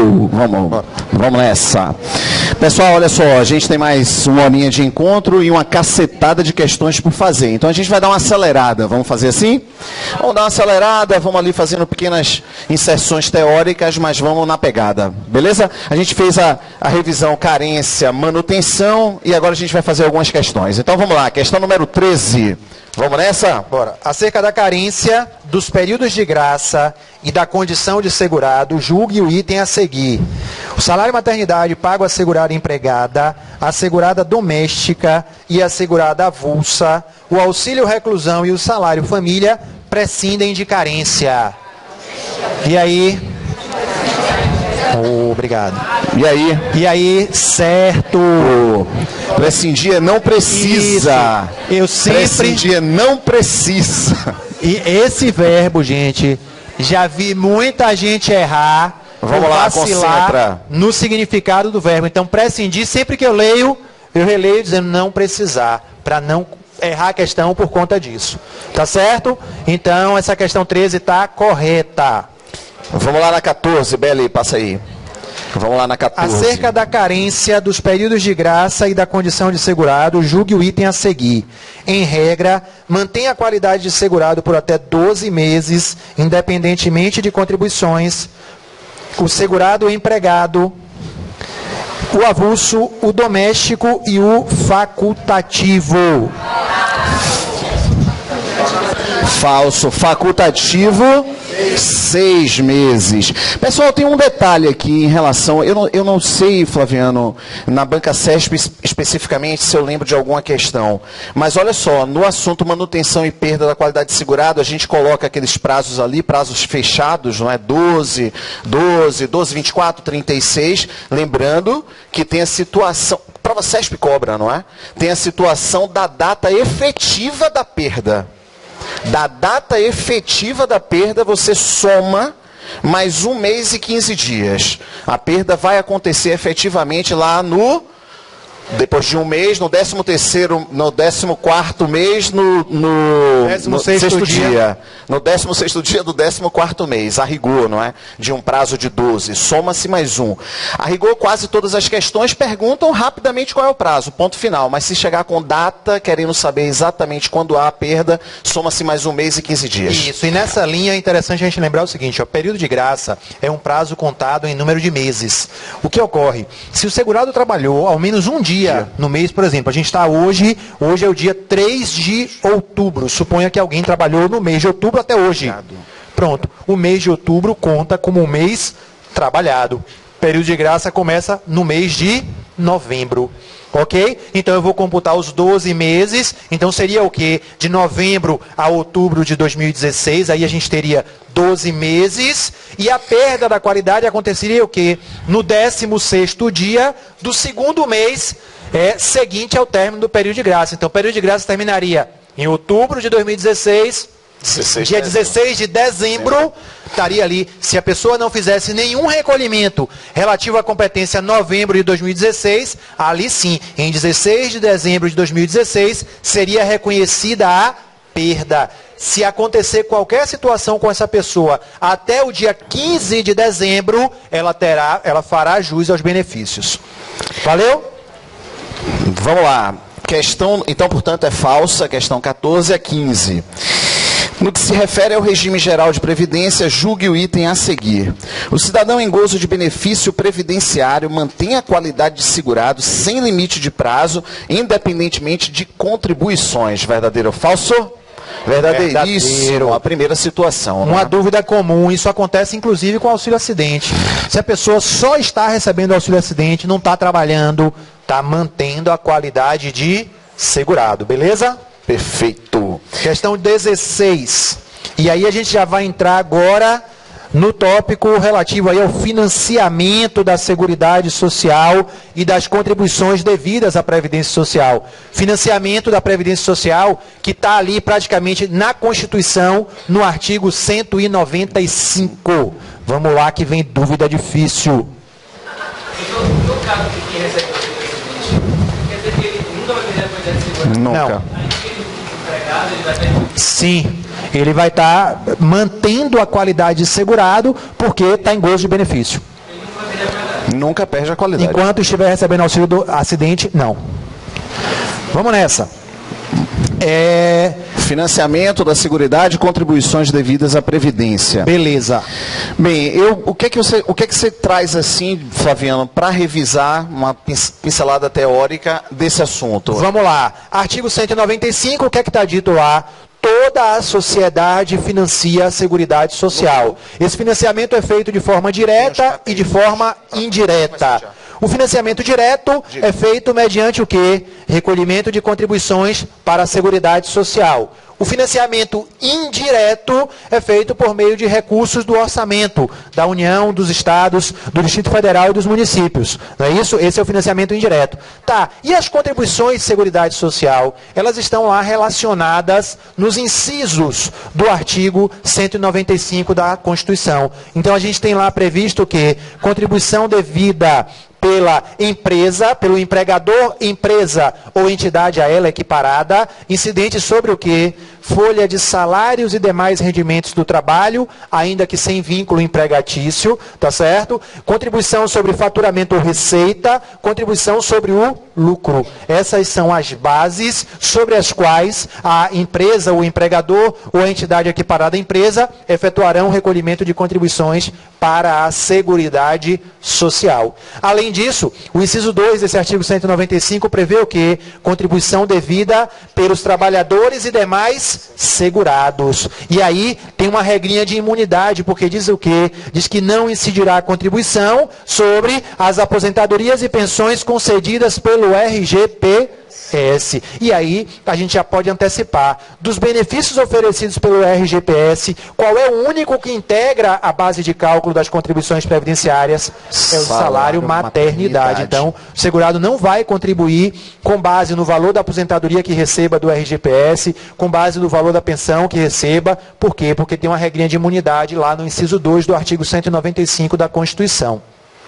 Vamos nessa. Pessoal, olha só, a gente tem mais uma horinha de encontro e uma cacetada de questões por fazer. Então a gente vai dar uma acelerada. Vamos fazer assim? Vamos dar uma acelerada, vamos ali fazendo pequenas inserções teóricas, mas vamos na pegada. Beleza? A gente fez a revisão carência, manutenção e agora a gente vai fazer algumas questões. Então vamos lá, questão número 13. Vamos nessa? Bora. Acerca da carência, dos períodos de graça e da condição de segurado, julgue o item a seguir. O salário maternidade pago à segurada empregada, à segurada doméstica e à segurada avulsa, o auxílio reclusão e o salário família prescindem de carência. E aí? Obrigado. E aí? E aí, certo. Prescindir não precisa. Isso. Eu sempre... Prescindir não precisa. E esse verbo, gente, já vi muita gente errar. Vamos lá, vacilar concentra. No significado do verbo. Então, prescindir, sempre que eu leio, eu releio dizendo não precisar, para não errar a questão por conta disso. Tá certo? Então, essa questão 13 está correta. Vamos lá na 14, Beli, passa aí. Vamos lá na 14. Acerca da carência, dos períodos de graça e da condição de segurado, julgue o item a seguir. Em regra, mantenha a qualidade de segurado por até 12 meses, independentemente de contribuições, o segurado o empregado, o avulso, o doméstico e o facultativo. Falso. Facultativo, 6 meses. Pessoal, tem um detalhe aqui em relação... Eu não sei, Flaviano, na banca CESP especificamente, se eu lembro de alguma questão. Mas olha só, no assunto manutenção e perda da qualidade de segurado, a gente coloca aqueles prazos ali, prazos fechados, não é? 12, 24, 36. Lembrando que tem a situação... Prova CESP cobra, não é? Tem a situação da data efetiva da perda. Da data efetiva da perda, você soma mais 1 mês e 15 dias. A perda vai acontecer efetivamente lá no... Depois de 1 mês, no 13º, no 14º mês, no 16º dia. No 16º dia do 14º mês, a rigor, não é? De um prazo de 12. Soma-se mais 1. A rigor, quase todas as questões perguntam rapidamente qual é o prazo, ponto final. Mas se chegar com data, querendo saber exatamente quando há a perda, soma-se mais 1 mês e 15 dias. Isso, e nessa linha é interessante a gente lembrar o seguinte, ó, período de graça é um prazo contado em número de meses. O que ocorre? Se o segurado trabalhou ao menos um dia no mês, por exemplo, a gente está hoje é o dia 3 de outubro, suponha que alguém trabalhou no mês de outubro até hoje. Pronto, o mês de outubro conta como um mês trabalhado. Período de graça começa no mês de novembro. Ok? Então eu vou computar os 12 meses, então seria o quê? De novembro a outubro de 2016, aí a gente teria 12 meses, e a perda da qualidade aconteceria o quê? No 16º dia do segundo mês seguinte ao término do período de graça. Então o período de graça terminaria em outubro de 2016, dia 16 de dezembro, estaria ali, se a pessoa não fizesse nenhum recolhimento relativo à competência novembro de 2016, ali sim, em 16 de dezembro de 2016, seria reconhecida a perda. Se acontecer qualquer situação com essa pessoa até o dia 15 de dezembro, ela fará jus aos benefícios. Valeu? Vamos lá. Questão, então, portanto, é falsa, questão 14 a 15. No que se refere ao regime geral de previdência, julgue o item a seguir. O cidadão em gozo de benefício previdenciário mantém a qualidade de segurado sem limite de prazo, independentemente de contribuições. Verdadeiro ou falso? Verdadeiríssimo. A primeira situação. Uma dúvida comum, isso acontece inclusive com auxílio acidente. Se a pessoa só está recebendo auxílio acidente, não está trabalhando, está mantendo a qualidade de segurado, beleza? Perfeito. Questão 16. E aí a gente já vai entrar agora no tópico relativo aí ao financiamento da Seguridade Social e das contribuições devidas à Previdência Social. Financiamento da Previdência Social que está ali praticamente na Constituição, no artigo 195. Vamos lá que vem dúvida difícil. Nunca. Não. Sim, ele vai estar mantendo a qualidade de segurado porque está em gozo de benefício. Nunca perde a qualidade. Enquanto estiver recebendo auxílio do acidente, não. Vamos nessa. Financiamento da Seguridade e contribuições devidas à Previdência. Beleza. Bem, o que é que você traz assim, Flaviano, para revisar uma pincelada teórica desse assunto? Vamos lá. Artigo 195, o que é que está dito lá? Toda a sociedade financia a Seguridade Social. Esse financiamento é feito de forma direta e de forma indireta. O financiamento direto é feito mediante o quê? Recolhimento de contribuições para a Seguridade Social. O financiamento indireto é feito por meio de recursos do orçamento da União, dos Estados, do Distrito Federal e dos municípios. Não é isso? Esse é o financiamento indireto. Tá, e as contribuições de Seguridade Social? Elas estão lá relacionadas nos incisos do artigo 195 da Constituição. Então a gente tem lá previsto o quê? Contribuição devida pela empresa, pelo empregador, empresa ou entidade a ela equiparada, incidente sobre o quê? Folha de salários e demais rendimentos do trabalho, ainda que sem vínculo empregatício, tá certo? Contribuição sobre faturamento ou receita, contribuição sobre o lucro. Essas são as bases sobre as quais a empresa, o empregador ou a entidade equiparada à empresa efetuarão o recolhimento de contribuições para a Seguridade Social. Além disso, o inciso 2 desse artigo 195 prevê o quê? Contribuição devida pelos trabalhadores e demais segurados. E aí tem uma regrinha de imunidade, porque diz o quê? Diz que não incidirá a contribuição sobre as aposentadorias e pensões concedidas pelo RGPS. E aí a gente já pode antecipar dos benefícios oferecidos pelo RGPS, qual é o único que integra a base de cálculo das contribuições previdenciárias? É o salário maternidade. Então, o segurado não vai contribuir com base no valor da aposentadoria que receba do RGPS, com base no valor da pensão que receba. Por quê? Porque tem uma regrinha de imunidade lá no inciso 2 do artigo 195 da Constituição.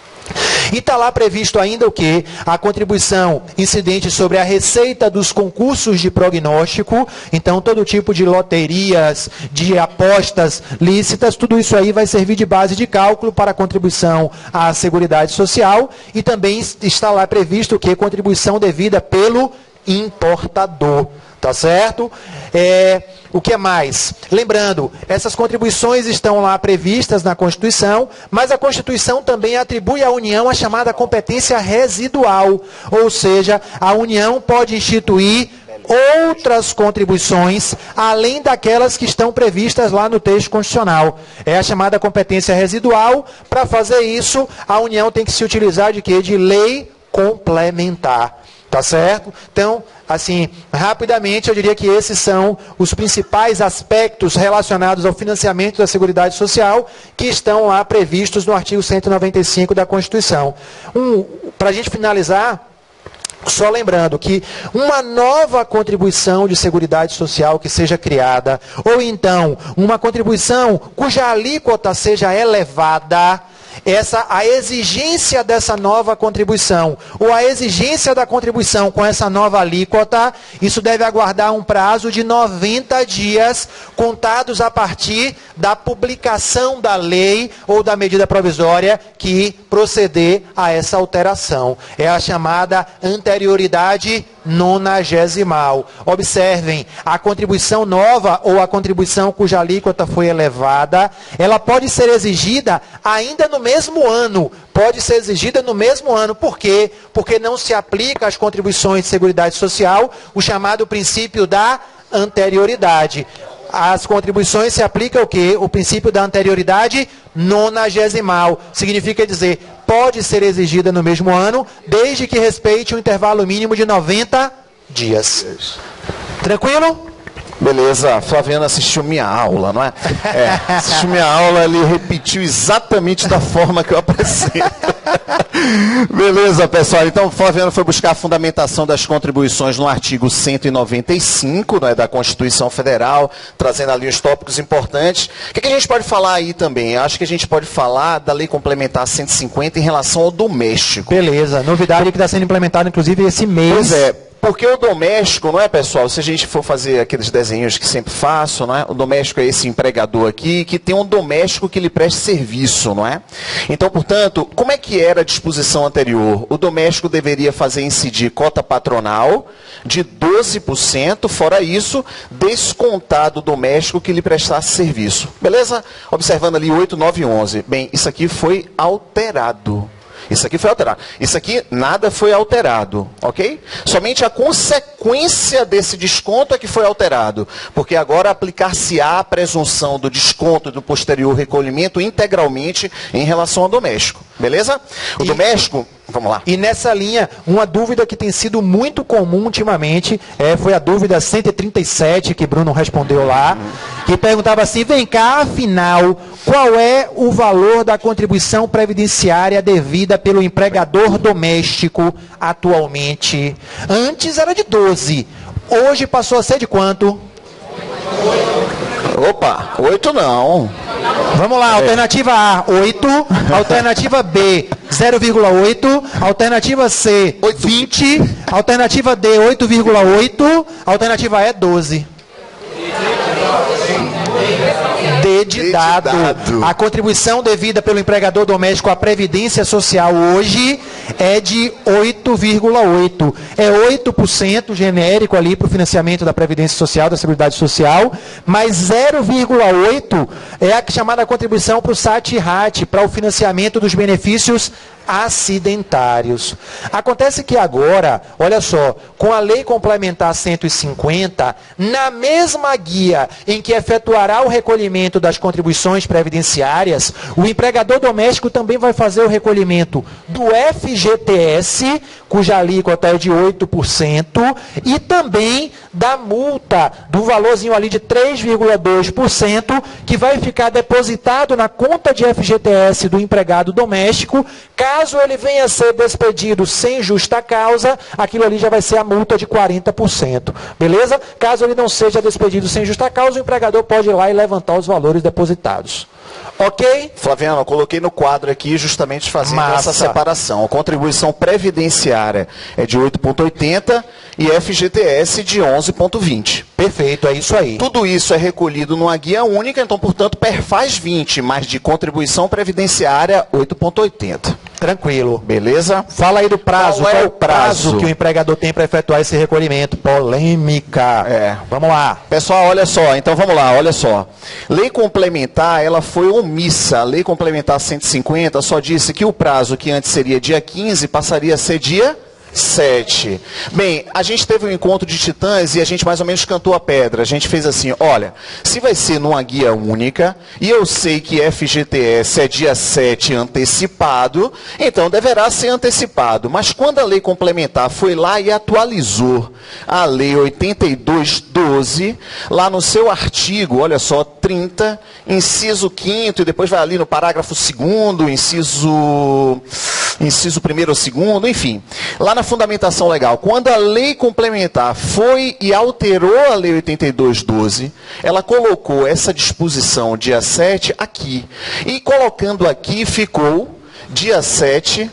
E está lá previsto ainda o quê? A contribuição incidente sobre a receita dos concursos de prognóstico. Então, todo tipo de loterias, de apostas lícitas, tudo isso aí vai servir de base de cálculo para a contribuição à Seguridade Social. E também está lá previsto o quê? Contribuição devida pelo importador. Tá certo? O que mais? Lembrando, essas contribuições estão lá previstas na Constituição, mas a Constituição também atribui à União a chamada competência residual. Ou seja, a União pode instituir outras contribuições, além daquelas que estão previstas lá no texto constitucional. É a chamada competência residual. Para fazer isso, a União tem que se utilizar de quê? De lei complementar. Tá certo? Então, assim, rapidamente, eu diria que esses são os principais aspectos relacionados ao financiamento da Seguridade Social que estão lá previstos no artigo 195 da Constituição. Para a gente finalizar, só lembrando que uma nova contribuição de Seguridade Social que seja criada, ou então uma contribuição cuja alíquota seja elevada, a exigência dessa nova contribuição, ou a exigência da contribuição com essa nova alíquota, isso deve aguardar um prazo de 90 dias, contados a partir da publicação da lei ou da medida provisória que proceder a essa alteração. É a chamada anterioridade nonagesimal. Observem, a contribuição nova ou a contribuição cuja alíquota foi elevada, ela pode ser exigida ainda no mesmo ano. Pode ser exigida no mesmo ano. Por quê? Porque não se aplica às contribuições de Seguridade Social o chamado princípio da anterioridade. As contribuições se aplica o quê? O princípio da anterioridade nonagesimal. Significa dizer, pode ser exigida no mesmo ano, desde que respeite um intervalo mínimo de 90 dias. Tranquilo? Beleza, Flaviano assistiu minha aula, não é? Assistiu minha aula, ele repetiu exatamente da forma que eu apresento. Beleza, pessoal. Então, Flaviano foi buscar a fundamentação das contribuições no artigo 195, né, da Constituição Federal, trazendo ali os tópicos importantes. O que a gente pode falar aí também? Eu acho que a gente pode falar da Lei Complementar 150 em relação ao doméstico. Beleza, novidade que está sendo implementada, inclusive, esse mês. Pois é. Porque o doméstico, não é, pessoal? Se a gente for fazer aqueles desenhos que sempre faço, não é? O doméstico é esse empregador aqui, que tem um doméstico que lhe presta serviço, não é? Então, portanto, como é que era a disposição anterior? O doméstico deveria fazer incidir cota patronal de 12%, fora isso, descontado o doméstico que lhe prestasse serviço. Beleza? Observando ali 8, 9 e 11. Bem, isso aqui foi alterado. Isso aqui foi alterado. Isso aqui nada foi alterado, ok? Somente a consequência desse desconto é que foi alterado. Porque agora aplicar-se-á a presunção do desconto do posterior recolhimento integralmente em relação ao doméstico. Beleza? O doméstico, vamos lá. E nessa linha, uma dúvida que tem sido muito comum ultimamente, foi a dúvida 137 que Bruno respondeu lá, que perguntava assim, vem cá, afinal, qual é o valor da contribuição previdenciária devida pelo empregador doméstico atualmente? Antes era de 12, hoje passou a ser de quanto? Opa, 8 não. Vamos lá, alternativa A, 8, alternativa B, 0,8, alternativa C, 20, alternativa D, 8,8, alternativa E, 12. D de dado. A contribuição devida pelo empregador doméstico à Previdência Social hoje é de 8,8. É 8% genérico ali para o financiamento da Previdência Social, da Seguridade Social, mas 0,8 é a chamada contribuição para o SAT-RAT, para o financiamento dos benefícios acidentários. Acontece que agora, olha só, com a Lei Complementar 150, na mesma guia em que efetuará o recolhimento das contribuições previdenciárias, o empregador doméstico também vai fazer o recolhimento do FGTS, cuja alíquota é de 8%, e também da multa, do valorzinho ali de 3,2%, que vai ficar depositado na conta de FGTS do empregado doméstico. Caso ele venha a ser despedido sem justa causa, aquilo ali já vai ser a multa de 40%. Beleza? Caso ele não seja despedido sem justa causa, o empregador pode ir lá e levantar os valores depositados. Ok? Flaviano, eu coloquei no quadro aqui justamente fazendo essa separação. A contribuição previdenciária é de 8,80 e FGTS de 11,20. Perfeito, é isso aí. Tudo isso é recolhido numa guia única, então, portanto, perfaz 20, mas de contribuição previdenciária 8,80. Tranquilo. Beleza? Fala aí do prazo. Qual é o prazo que o empregador tem para efetuar esse recolhimento? Polêmica. Vamos lá. Pessoal, olha só. Então, vamos lá. Olha só. Lei complementar, ela foi omissa. A Lei Complementar 150 só disse que o prazo que antes seria dia 15 passaria a ser dia 7. Bem, a gente teve um encontro de titãs e a gente mais ou menos cantou a pedra. A gente fez assim, olha, se vai ser numa guia única, e eu sei que FGTS é dia 7 antecipado, então deverá ser antecipado. Mas quando a lei complementar foi lá e atualizou a lei 8212, lá no seu artigo, olha só, 30, inciso 5º, e depois vai ali no parágrafo 2º, inciso 1º ou 2º, enfim. Lá na fundamentação legal, quando a lei complementar foi e alterou a lei 8212, ela colocou essa disposição dia 7 aqui. E colocando aqui ficou dia 7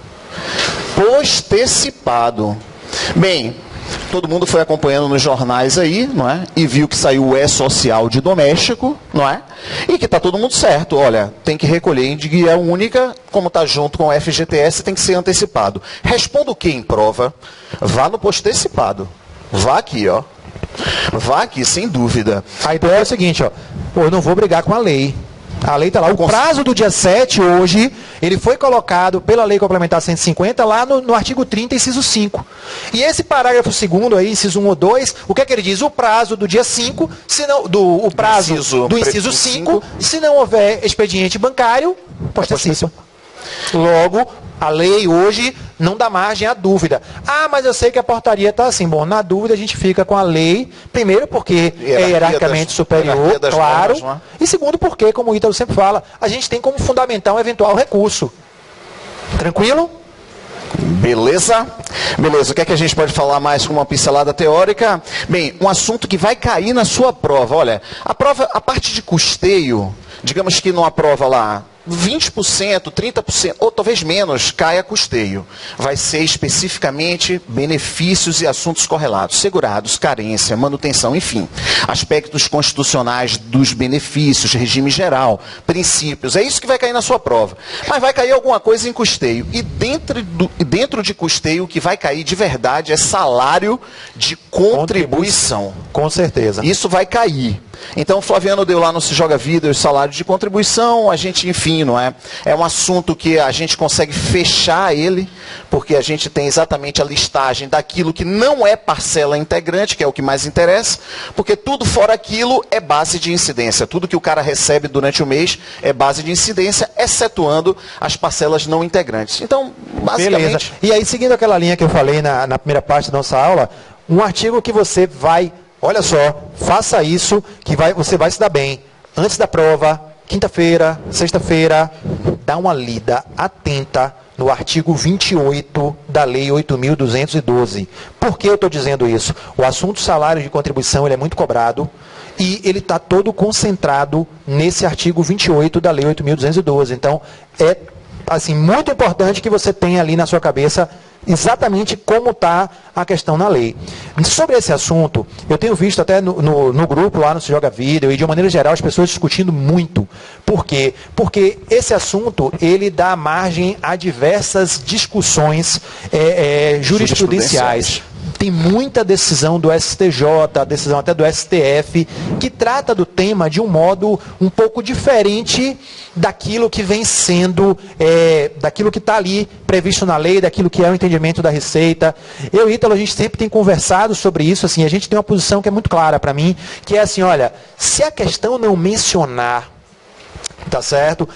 postecipado. Bem, todo mundo foi acompanhando nos jornais aí, não é? E viu que saiu o E-Social de doméstico, não é? E que está todo mundo certo. Olha, tem que recolher em guia única, como está junto com o FGTS, tem que ser antecipado. Responda o que em prova? Vá no postecipado. Vá aqui, ó. Vá aqui, sem dúvida. A ideia é o seguinte, ó. Pô, eu não vou brigar com a lei. A lei está lá. O prazo do dia 7 hoje, ele foi colocado pela Lei Complementar 150 lá no artigo 30, inciso 5. E esse parágrafo 2º aí, inciso 1 ou 2, o que é que ele diz? O prazo do dia 5, o prazo do inciso 5, se não houver expediente bancário, postecipa. Logo, a lei hoje não dá margem à dúvida. Ah, mas eu sei que a portaria está assim. Bom, na dúvida a gente fica com a lei, primeiro porque é hierarquicamente superior, claro, normas, e segundo porque, como o Ítalo sempre fala, a gente tem como fundamentar um eventual recurso. Tranquilo? Beleza? Beleza, o que é que a gente pode falar mais com uma pincelada teórica? Bem, um assunto que vai cair na sua prova. Olha, a parte de custeio, digamos que numa prova lá, 20%, 30%, ou talvez menos, cai a custeio. Vai ser especificamente benefícios e assuntos correlatos, segurados, carência, manutenção, enfim. Aspectos constitucionais dos benefícios, regime geral, princípios. É isso que vai cair na sua prova. Mas vai cair alguma coisa em custeio. E dentro de custeio, o que vai cair de verdade é salário de contribuição. Com certeza. Isso vai cair. Então, o Flaviano deu lá no Se Joga Vida o salário de contribuição, a gente, enfim, não é? É um assunto que a gente consegue fechar ele, porque a gente tem exatamente a listagem daquilo que não é parcela integrante, que é o que mais interessa, porque tudo fora aquilo é base de incidência. Tudo que o cara recebe durante o mês é base de incidência, excetuando as parcelas não integrantes. Então, basicamente... Beleza. E aí, seguindo aquela linha que eu falei na primeira parte da nossa aula, um artigo que você vai... Olha só, faça isso que você vai se dar bem. Antes da prova, quinta-feira, sexta-feira, dá uma lida atenta no artigo 28 da Lei 8.212. Por que eu estou dizendo isso? O assunto salário de contribuição ele é muito cobrado e ele está todo concentrado nesse artigo 28 da Lei 8.212. Então, é assim, muito importante que você tenha ali na sua cabeça exatamente como está a questão na lei. Sobre esse assunto, eu tenho visto até no grupo lá no Se Joga Vida e de uma maneira geral as pessoas discutindo muito. Por quê? Porque esse assunto ele dá margem a diversas discussões jurisprudenciais. Tem muita decisão do STJ, decisão até do STF, que trata do tema de um modo um pouco diferente daquilo que vem sendo, daquilo que está ali previsto na lei, daquilo que é o entendimento da Receita. Eu e Ítalo, a gente sempre tem conversado sobre isso, assim, a gente tem uma posição que é muito clara para mim, que é assim, olha, se a questão não mencionar, tá certo?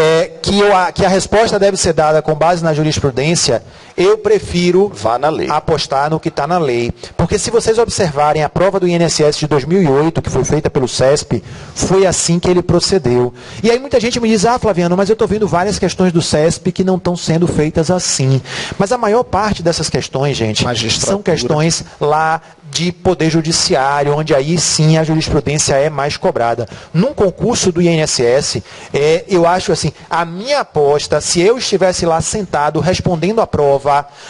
Que a resposta deve ser dada com base na jurisprudência, eu prefiro apostar no que está na lei. Porque se vocês observarem a prova do INSS de 2008, que foi feita pelo CESP, foi assim que ele procedeu. E aí muita gente me diz, Flaviano, mas eu estou vendo várias questões do CESP que não estão sendo feitas assim. Mas a maior parte dessas questões, gente, são questões lá de poder judiciário, onde aí sim a jurisprudência é mais cobrada. Num concurso do INSS, eu acho assim, a minha aposta, se eu estivesse lá sentado respondendo a prova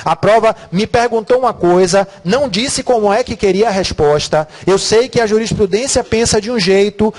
me perguntou uma coisa, não disse como é que queria a resposta, eu sei que a jurisprudência pensa de um jeito,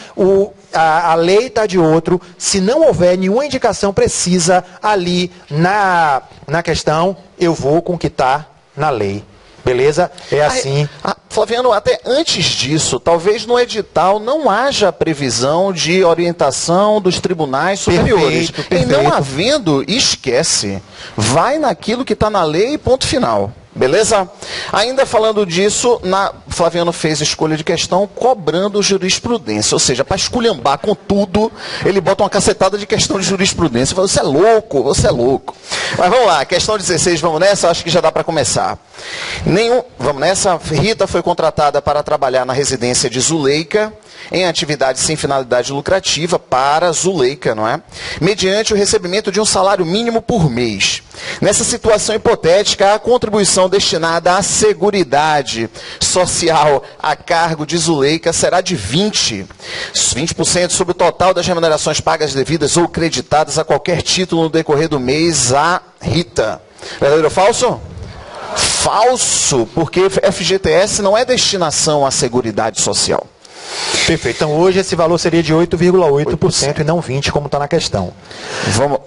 a lei está de outro, se não houver nenhuma indicação precisa ali na questão, eu vou com o que está na lei. Beleza? É assim. Flaviano, até antes disso, talvez no edital não haja previsão de orientação dos tribunais superiores. Perfeito. E não havendo, esquece. Vai naquilo que está na lei e ponto final. Beleza? Ainda falando disso, Flaviano fez escolha de questão cobrando jurisprudência. Ou seja, para esculhambar com tudo, ele bota uma cacetada de questão de jurisprudência. Fala, você é louco, você é louco. Mas vamos lá, questão 16, vamos nessa? Acho que já dá para começar. Vamos nessa? Rita foi contratada para trabalhar na residência de Zuleika, em atividade sem finalidade lucrativa para Zuleika, não é? Mediante o recebimento de um salário mínimo por mês. Nessa situação hipotética, a contribuição destinada à seguridade social a cargo de Zuleika será de 20% sobre o total das remunerações pagas devidas ou creditadas a qualquer título no decorrer do mês a Rita. Verdadeiro ou falso? Falso, porque FGTS não é destinação à seguridade social. Perfeito. Então hoje esse valor seria de 8,8% e não 20%, como está na questão. Vamos.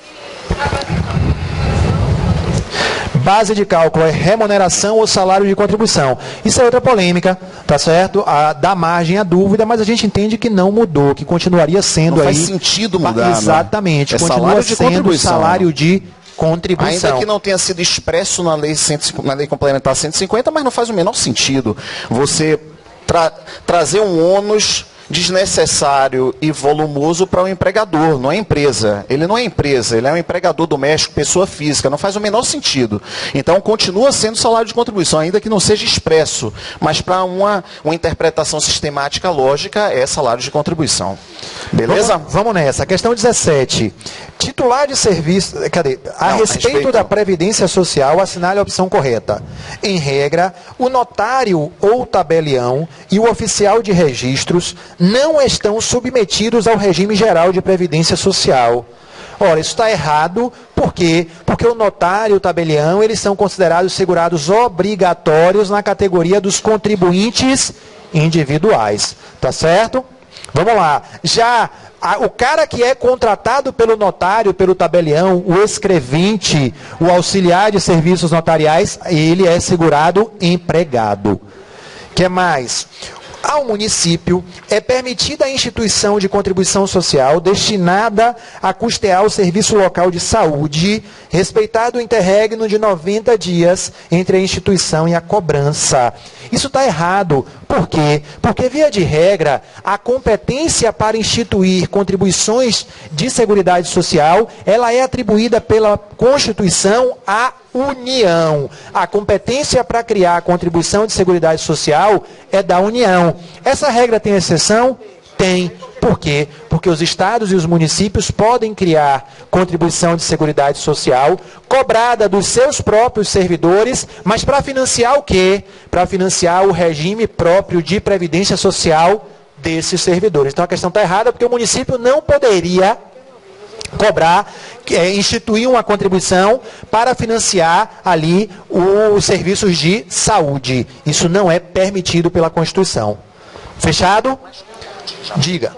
Base de cálculo é remuneração ou salário de contribuição. Isso é outra polêmica, tá certo? Dá margem à dúvida, mas a gente entende que não mudou, que continuaria sendo não aí... Faz sentido mudar. Exatamente. É continua salário de sendo contribuição. Salário de contribuição. Ainda que não tenha sido expresso na lei complementar 150, mas não faz o menor sentido você trazer um ônus desnecessário e volumoso para o empregador, não é empresa. Ele não é empresa, ele é um empregador doméstico, pessoa física, não faz o menor sentido. Então, continua sendo salário de contribuição, ainda que não seja expresso, mas para uma interpretação sistemática lógica, é salário de contribuição. Beleza? Vamos nessa. Questão 17. Titular de serviço... A respeito da Previdência Social, assinale a opção correta. Em regra, o notário ou tabelião e o oficial de registros não estão submetidos ao regime geral de Previdência Social. Ora, isso está errado, por quê? Porque o notário e o tabelião, eles são considerados segurados obrigatórios na categoria dos contribuintes individuais, tá certo? Vamos lá, já o cara que é contratado pelo notário, pelo tabelião, o escrevente, o auxiliar de serviços notariais, ele é segurado empregado. O que mais? Ao município é permitida a instituição de contribuição social destinada a custear o serviço local de saúde, respeitado o interregno de 90 dias entre a instituição e a cobrança. Isso está errado. Por quê? Porque, via de regra, a competência para instituir contribuições de seguridade social, ela é atribuída pela Constituição à União. A competência para criar a contribuição de seguridade social é da União. Essa regra tem exceção? Tem. Por quê? Porque os estados e os municípios podem criar contribuição de seguridade social cobrada dos seus próprios servidores, mas para financiar o quê? Para financiar o regime próprio de previdência social desses servidores. Então a questão está errada porque o município não poderia cobrar, instituir uma contribuição para financiar ali os serviços de saúde. Isso não é permitido pela Constituição. Fechado? Diga.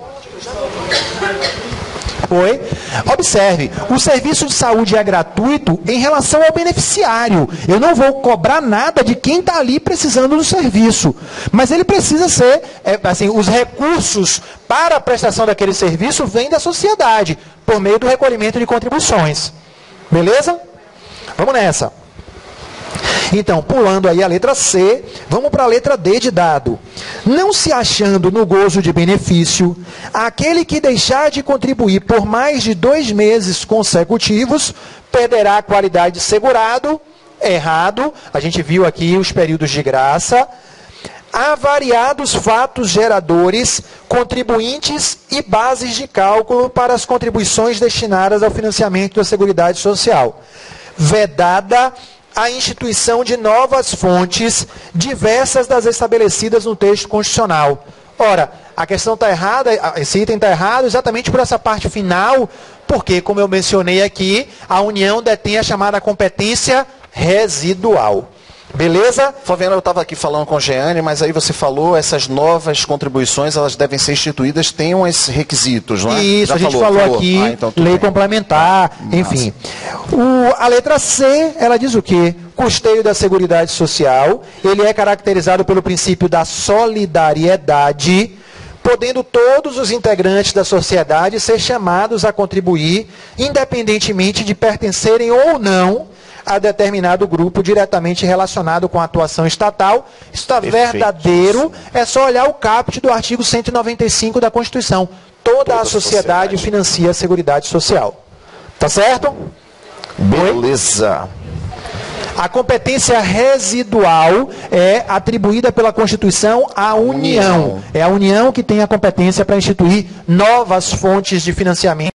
Oi? Observe, o serviço de saúde é gratuito em relação ao beneficiário. Eu não vou cobrar nada de quem está ali precisando do serviço. Mas ele precisa ser, assim, os recursos para a prestação daquele serviço vêm da sociedade, por meio do recolhimento de contribuições. Beleza? Vamos nessa. Então, pulando aí a letra C, vamos para a letra D de dado. Não se achando no gozo de benefício, aquele que deixar de contribuir por mais de 2 meses consecutivos, perderá a qualidade de segurado. Errado, a gente viu aqui os períodos de graça. Há variados fatos geradores, contribuintes e bases de cálculo para as contribuições destinadas ao financiamento da Seguridade Social. Vedada a instituição de novas fontes, diversas das estabelecidas no texto constitucional. Ora, a questão está errada, esse item está errado exatamente por essa parte final, porque, como eu mencionei aqui, a União detém a chamada competência residual. Beleza? Flaviano, eu estava aqui falando com a Jeane, mas aí você falou, essas novas contribuições, elas devem ser instituídas, tem uns requisitos, não é? Isso, já a gente falou aqui, então, lei bem. Complementar, enfim. A letra C, ela diz o quê? Custeio da Seguridade Social, ele é caracterizado pelo princípio da solidariedade, podendo todos os integrantes da sociedade ser chamados a contribuir, independentemente de pertencerem ou não a determinado grupo diretamente relacionado com a atuação estatal. Isso está verdadeiro, é só olhar o caput do artigo 195 da Constituição. Toda a sociedade financia a Seguridade Social. Tá certo? Beleza. A competência residual é atribuída pela Constituição à União. É a União que tem a competência para instituir novas fontes de financiamento